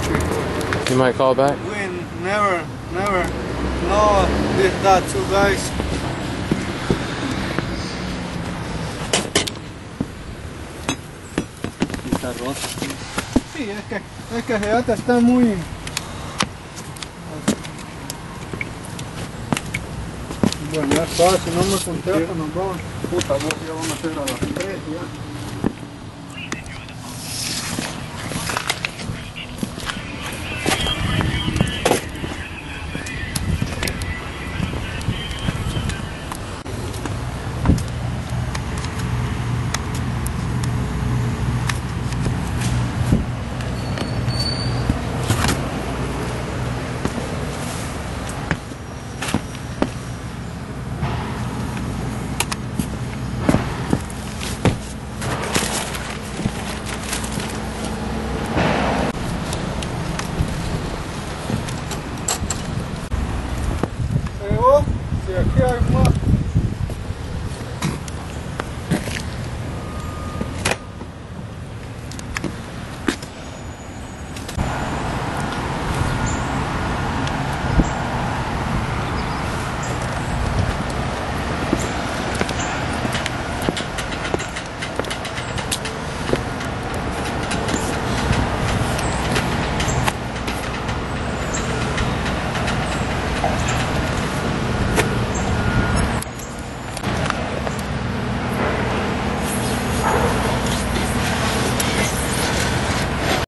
before. You might call back? We never know that two guys. Está roto. Sí, es que Reata está muy... Bueno, ya está, si no me contesta nos vamos. Puta, vos ya vamos a hacer a las 3 ya.